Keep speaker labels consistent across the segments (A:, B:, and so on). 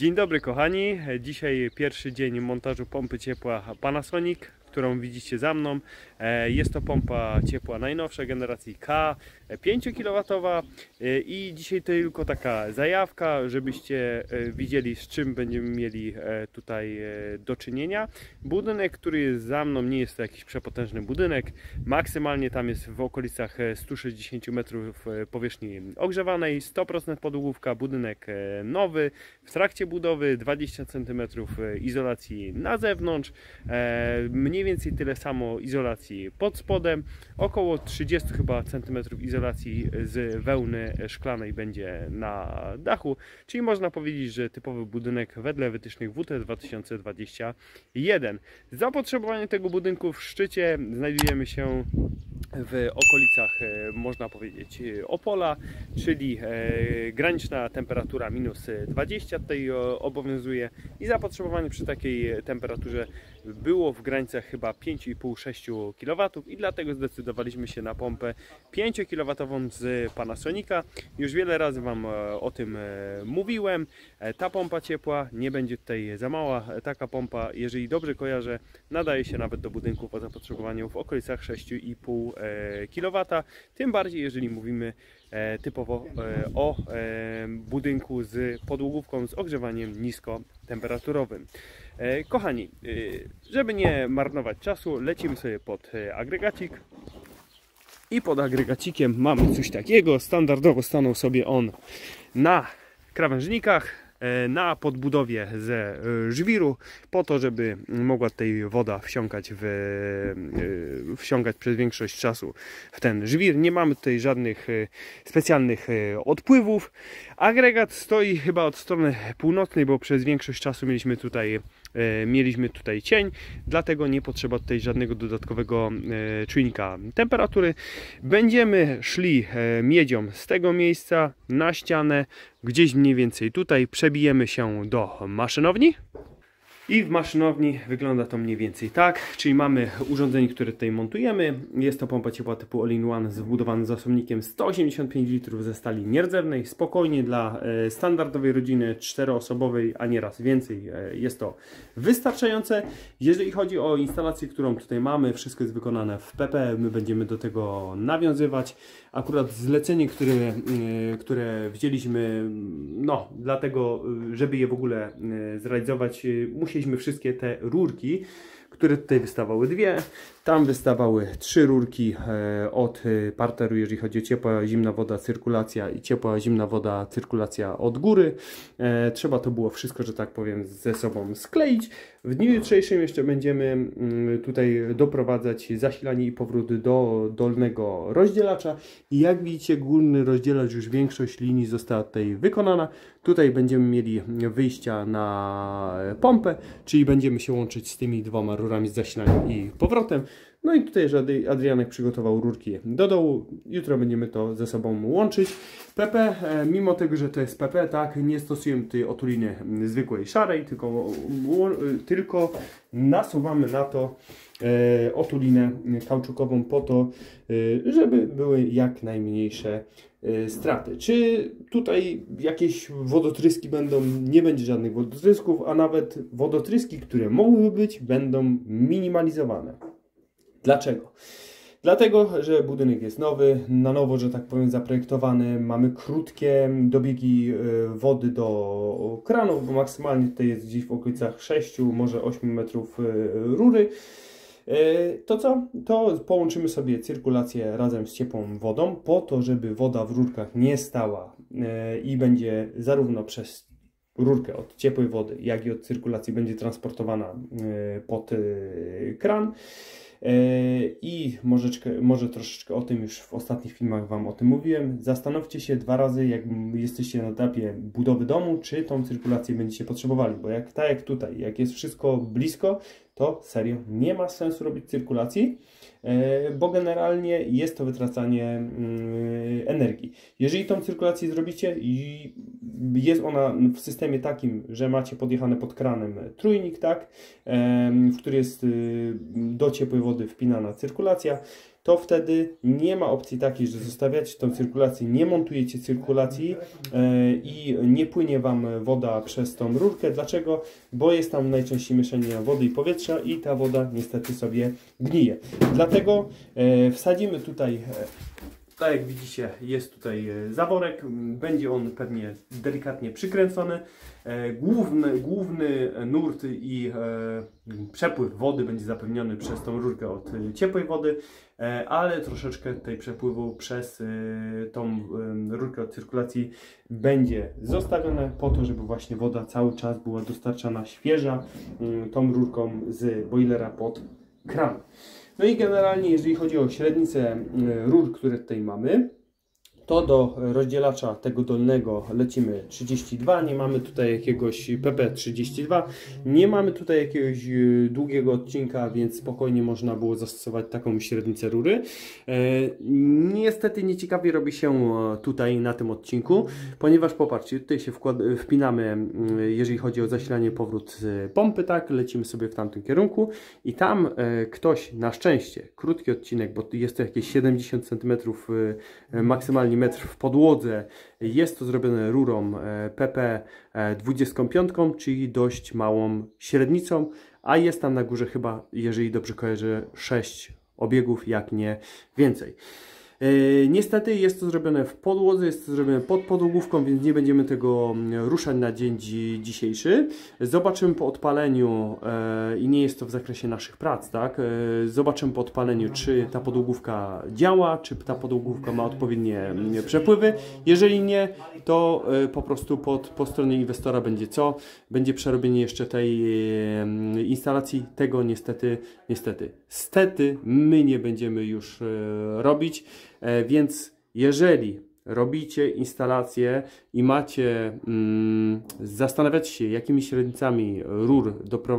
A: Dzień dobry kochani, dzisiaj pierwszy dzień montażu pompy ciepła Panasonic, którą widzicie za mną. Jest to pompa ciepła najnowszej generacji K, 5 kW i dzisiaj to tylko taka zajawka, żebyście widzieli, z czym będziemy mieli tutaj do czynienia. Budynek, który jest za mną, nie jest to jakiś przepotężny budynek, maksymalnie tam jest w okolicach 160 metrów powierzchni ogrzewanej, 100% podłogówka, budynek nowy, w trakcie budowy, 20 cm izolacji na zewnątrz, mniej więcej tyle samo izolacji pod spodem, około 30 chyba centymetrów izolacji z wełny szklanej będzie na dachu, czyli można powiedzieć, że typowy budynek wedle wytycznych WT 2021. Zapotrzebowanie tego budynku w szczycie znajdujemy się w okolicach, można powiedzieć, Opola, czyli graniczna temperatura minus 20 tutaj obowiązuje i zapotrzebowanie przy takiej temperaturze było w granicach chyba 5,5-6 kW i dlatego zdecydowaliśmy się na pompę 5 kW z Panasonica. Już wiele razy Wam o tym mówiłem. Ta pompa ciepła nie będzie tutaj za mała. Taka pompa, jeżeli dobrze kojarzę, nadaje się nawet do budynków o zapotrzebowaniu w okolicach 6,5 kW. Tym bardziej, jeżeli mówimy typowo o budynku z podłogówką z ogrzewaniem niskotemperaturowym. Kochani, żeby nie marnować czasu, lecimy sobie pod agregacik i pod agregacikiem mamy coś takiego. Standardowo stanął sobie on na krawężnikach, na podbudowie ze żwiru, po to, żeby mogła tutaj woda wsiąkać przez większość czasu w ten żwir. Nie mamy tutaj żadnych specjalnych odpływów. Agregat stoi chyba od strony północnej, bo przez większość czasu mieliśmy tutaj cień, dlatego nie potrzeba tutaj żadnego dodatkowego czujnika temperatury. Będziemy szli miedzią z tego miejsca na ścianę, gdzieś mniej więcej tutaj, przebijemy się do maszynowni. I w maszynowni wygląda to mniej więcej tak, czyli mamy urządzenie, które tutaj montujemy. Jest to pompa ciepła typu All-in-One z wbudowanym zasobnikiem 185 litrów ze stali nierdzewnej. Spokojnie dla standardowej rodziny 4-osobowej, a nieraz więcej, jest to wystarczające. Jeżeli chodzi o instalację, którą tutaj mamy, wszystko jest wykonane w PP, my będziemy do tego nawiązywać. Akurat zlecenie, które wzięliśmy, no dlatego, żeby je w ogóle zrealizować, musieliśmy wszystkie te rurki, które tutaj wystawały dwie, tam wystawały 3 rurki od parteru, jeżeli chodzi o ciepła, zimna woda, cyrkulacja i ciepła, zimna woda, cyrkulacja od góry. Trzeba to było wszystko, że tak powiem, ze sobą skleić. W dniu jutrzejszym jeszcze będziemy tutaj doprowadzać zasilanie i powrót do dolnego rozdzielacza. I jak widzicie, górny rozdzielacz, już większość linii została tutaj wykonana. Tutaj będziemy mieli wyjścia na pompę, czyli będziemy się łączyć z tymi dwoma rurami z zasilaniem i powrotem. No i tutaj, że Adrianek przygotował rurki do dołu. Jutro będziemy to ze sobą łączyć. PP, mimo tego, że to jest PP, tak, nie stosujemy tutaj otuliny zwykłej szarej, tylko nasuwamy na to otulinę kauczukową po to, żeby były jak najmniejsze straty. Czy tutaj jakieś wodotryski będą? Nie będzie żadnych wodotrysków, a nawet wodotryski, które mogłyby być, będą minimalizowane. Dlaczego? Dlatego, że budynek jest nowy, na nowo, że tak powiem, zaprojektowany. Mamy krótkie dobiegi wody do kranów, bo maksymalnie tutaj jest gdzieś w okolicach 6, może 8 metrów rury. To co? To połączymy sobie cyrkulację razem z ciepłą wodą, po to, żeby woda w rurkach nie stała i będzie zarówno przez rurkę od ciepłej wody, jak i od cyrkulacji będzie transportowana pod kran. I może troszeczkę o tym już w ostatnich filmach Wam o tym mówiłem. Zastanówcie się 2 razy, jak jesteście na etapie budowy domu, czy tą cyrkulację będziecie potrzebowali, bo jak tutaj, jak jest wszystko blisko, to serio nie ma sensu robić cyrkulacji, bo generalnie jest to wytracanie energii. Jeżeli tą cyrkulację zrobicie i jest ona w systemie takim, że macie podjechane pod kranem trójnik, tak, w który jest do ciepłej wody wpinana cyrkulacja, to wtedy nie ma opcji takiej, że zostawiacie tą cyrkulację, nie montujecie cyrkulacji i nie płynie Wam woda przez tą rurkę. Dlaczego? Bo jest tam najczęściej mieszanie wody i powietrza i ta woda niestety sobie gnije. Dlatego wsadzimy tutaj, tak jak widzicie, jest tutaj zaworek, będzie on pewnie delikatnie przykręcony. Główny nurt i przepływ wody będzie zapewniony przez tą rurkę od ciepłej wody, ale troszeczkę tutaj przepływu przez tą rurkę od cyrkulacji będzie zostawione po to, żeby właśnie woda cały czas była dostarczana świeża tą rurką z boilera pod kran. No i generalnie, jeżeli chodzi o średnicę rur, które tutaj mamy, to do rozdzielacza tego dolnego lecimy 32, nie mamy tutaj jakiegoś PP32, nie mamy tutaj jakiegoś długiego odcinka, więc spokojnie można było zastosować taką średnicę rury. Niestety nieciekawie robi się tutaj na tym odcinku, ponieważ popatrzcie, tutaj się wpinamy, jeżeli chodzi o zasilanie, powrót z pompy, tak, lecimy sobie w tamtym kierunku i tam ktoś, na szczęście, krótki odcinek, bo jest to jakieś 70 cm maksymalnie metr w podłodze, jest to zrobione rurą PP 25, czyli dość małą średnicą, a jest tam na górze chyba, jeżeli dobrze kojarzę, 6 obiegów, jak nie więcej. Niestety jest to zrobione w podłodze, jest to zrobione pod podłogówką, więc nie będziemy tego ruszać na dzień dzisiejszy. Zobaczymy po odpaleniu, i nie jest to w zakresie naszych prac, tak? Zobaczymy po odpaleniu, czy ta podłogówka działa, czy ta podłogówka ma odpowiednie przepływy. Jeżeli nie, to po prostu po stronie inwestora będzie co? Będzie przerobienie jeszcze tej instalacji. Tego niestety my nie będziemy już robić. Więc jeżeli robicie instalację i macie, zastanawiacie się, jakimi średnicami rur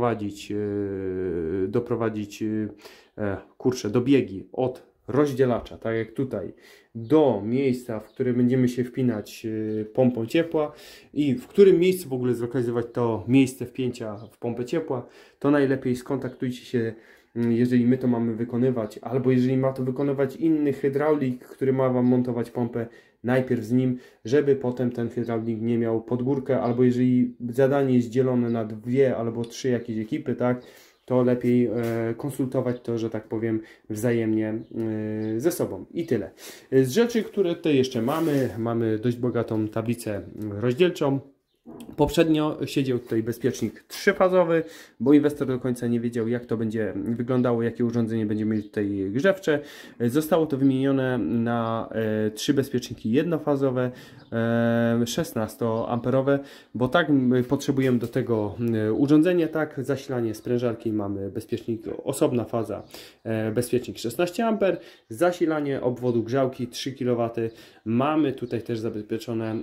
A: doprowadzić do biegi od rozdzielacza, tak jak tutaj, do miejsca, w którym będziemy się wpinać pompą ciepła i w którym miejscu w ogóle zlokalizować to miejsce wpięcia w pompę ciepła, to najlepiej skontaktujcie się, jeżeli my to mamy wykonywać, albo jeżeli ma to wykonywać inny hydraulik, który ma Wam montować pompę, najpierw z nim, żeby potem ten hydraulik nie miał pod górkę, albo jeżeli zadanie jest dzielone na 2 albo 3 jakieś ekipy, tak, to lepiej konsultować to, że tak powiem, wzajemnie ze sobą. I tyle. Z rzeczy, które tutaj jeszcze mamy dość bogatą tablicę rozdzielczą. Poprzednio siedział tutaj bezpiecznik trzyfazowy, bo inwestor do końca nie wiedział, jak to będzie wyglądało, jakie urządzenie będziemy mieli tutaj grzewcze. Zostało to wymienione na 3 bezpieczniki jednofazowe, 16-amperowe, bo tak potrzebujemy do tego urządzenia, tak, zasilanie sprężarki, mamy bezpiecznik osobna faza, bezpiecznik 16 A, zasilanie obwodu grzałki 3 kW, mamy tutaj też zabezpieczone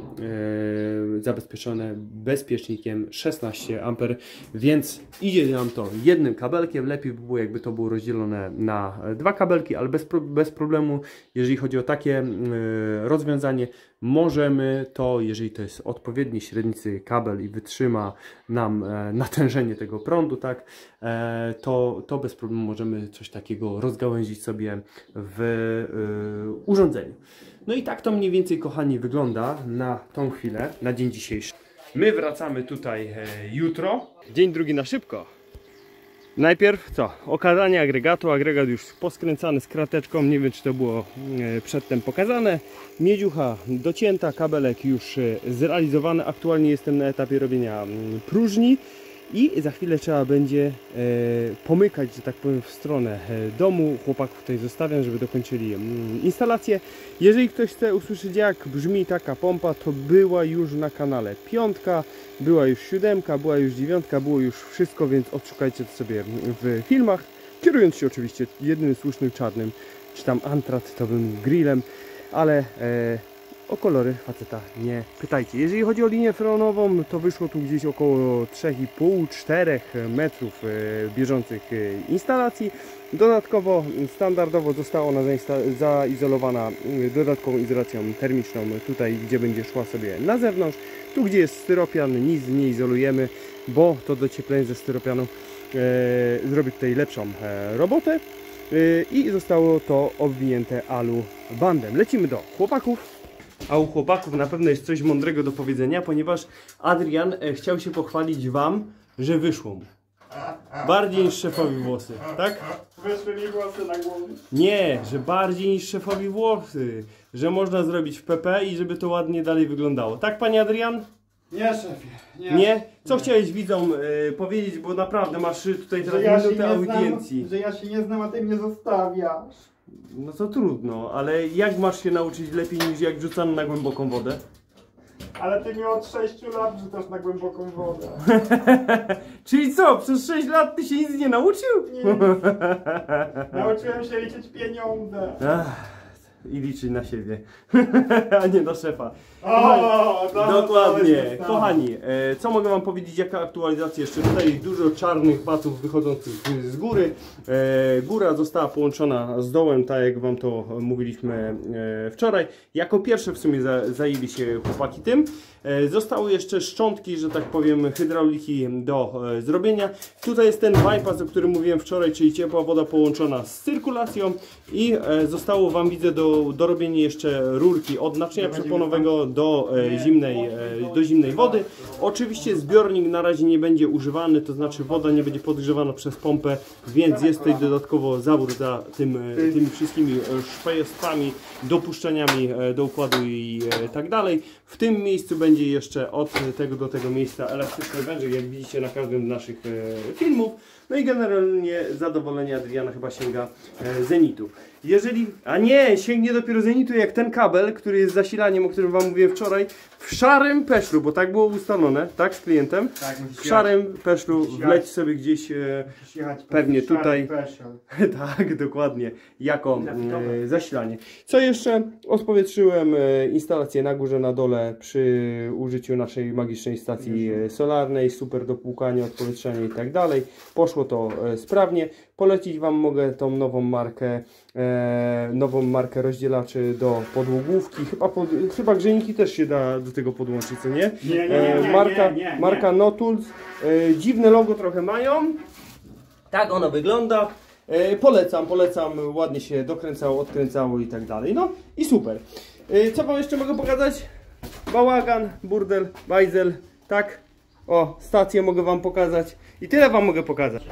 A: bezpiecznikiem 16 A, więc idzie nam to jednym kabelkiem. Lepiej by było, jakby to było rozdzielone na 2 kabelki, ale bez problemu, jeżeli chodzi o takie rozwiązanie, możemy to, jeżeli to jest odpowiedniej średnicy kabel i wytrzyma nam natężenie tego prądu, tak, to bez problemu możemy coś takiego rozgałęzić sobie w urządzeniu. No i tak to mniej więcej, kochani, wygląda na tą chwilę, na dzień dzisiejszy. My wracamy tutaj jutro. Dzień drugi na szybko. Najpierw co? Okazanie agregatu. Agregat już poskręcany z krateczką. Nie wiem, czy to było przedtem pokazane. Miedziucha docięta, kabelek już zrealizowany. Aktualnie jestem na etapie robienia próżni. I za chwilę trzeba będzie pomykać, że tak powiem, w stronę domu. Chłopaków tutaj zostawiam, żeby dokończyli instalację. Jeżeli ktoś chce usłyszeć, jak brzmi taka pompa, to była już na kanale 5, była już 7, była już 9, było już wszystko, więc odszukajcie to sobie w filmach. Kierując się oczywiście jednym słusznym czarnym, czy tam antratowym grillem, ale o kolory faceta nie pytajcie. Jeżeli chodzi o linię freonową, to wyszło tu gdzieś około 3,5-4 metrów bieżących instalacji. Dodatkowo, standardowo została ona zaizolowana dodatkową izolacją termiczną tutaj, gdzie będzie szła sobie na zewnątrz. Tu, gdzie jest styropian, nic nie izolujemy, bo to docieplenie ze styropianu zrobi tutaj lepszą robotę. i zostało to obwinięte alu bandem. Lecimy do chłopaków. A u chłopaków na pewno jest coś mądrego do powiedzenia, ponieważ Adrian chciał się pochwalić wam, że wyszło mu. Bardziej niż szefowi włosy, tak?
B: Wyszły mi włosy na głowie.
A: Nie, że bardziej niż szefowi włosy. Że można zrobić w PP i żeby to ładnie dalej wyglądało. Tak, panie Adrian?
B: Nie, szefie.
A: Nie? Co chciałeś widzom powiedzieć, bo naprawdę masz tutaj teraz minutę audiencji.
B: Że ja się nie znam, a ty mnie zostawiasz.
A: No to trudno, ale jak masz się nauczyć lepiej niż jak wrzucano na głęboką wodę?
B: Ale ty mi od 6 lat wrzucasz na głęboką wodę.
A: Czyli co, przez 6 lat ty się nic nie nauczył?
B: Nie. Nauczyłem się liczyć pieniądze.
A: I liczyć na siebie, a nie na szefa.
B: O,
A: dokładnie. Kochani, co mogę wam powiedzieć, jaka aktualizacja jeszcze? Tutaj dużo czarnych patów wychodzących z góry. Góra została połączona z dołem, tak jak wam to mówiliśmy wczoraj. Jako pierwsze w sumie zajęli się chłopaki tym. Zostały jeszcze szczątki, że tak powiem, hydrauliki do zrobienia. Tutaj jest ten bypass, o którym mówiłem wczoraj, czyli ciepła woda połączona z cyrkulacją i zostało wam, widzę, do robienia jeszcze rurki od naczynia przeponowego do zimnej wody. Oczywiście zbiornik na razie nie będzie używany, to znaczy woda nie będzie podgrzewana przez pompę, więc jest tutaj dodatkowo zawór za tymi wszystkimi szwajostwami, dopuszczeniami do układu i tak dalej. W tym miejscu będzie jeszcze od tego do tego miejsca elastyczny wężyk, jak widzicie na każdym z naszych filmów. No i generalnie zadowolenie Adriana chyba sięga zenitu. Jeżeli, a nie, sięgnie dopiero zenitu jak ten kabel, który jest zasilaniem, o którym wam mówiłem wczoraj, w szarym peszlu, bo tak było ustalone, tak, z klientem? Tak, w szarym peszlu wleć sobie gdzieś, pewnie tutaj, tak, dokładnie, jako zasilanie. Co jeszcze? Odpowietrzyłem instalację na górze, na dole przy użyciu naszej magicznej stacji solarnej, super do płukania, odpowietrzenia i tak dalej. Poszło to sprawnie. Polecić wam mogę tą nową markę rozdzielaczy do podłogówki. Chyba grzejniki też się da do tego podłączyć, co nie? Marka Notools. Dziwne logo trochę mają. Tak ono wygląda. Polecam, ładnie się dokręcało, odkręcało i tak dalej. No i super. Co wam jeszcze mogę pokazać? Bałagan, burdel, bajzel, tak? O, stację mogę wam pokazać. I tyle wam mogę pokazać.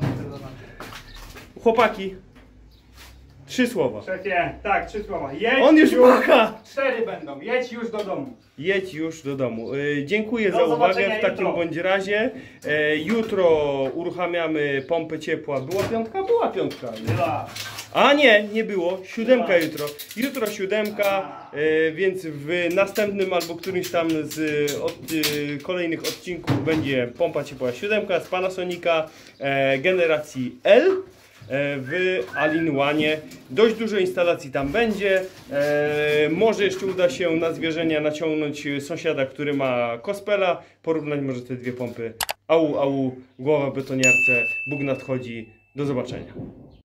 A: Chłopaki, 3 słowa.
B: Szefie, tak, 3 słowa. Jedź
A: On już macha!
B: 4 będą. Jedź już do domu.
A: Jedź już do domu. Dziękuję za uwagę w takim bądź razie. Jutro uruchamiamy pompę ciepła. Była piątka? Była piątka.
B: Była.
A: A nie było. 7 jutro. Jutro 7, więc w następnym albo którymś tam z kolejnych odcinków będzie pompa ciepła 7 z Panasonica generacji L. W All-in-One. Dość dużo instalacji tam będzie. Może jeszcze uda się na zwierzenia naciągnąć sąsiada, który ma Kospela. Porównać może te dwie pompy. Au, głowa w betoniarce. Bóg nadchodzi. Do zobaczenia.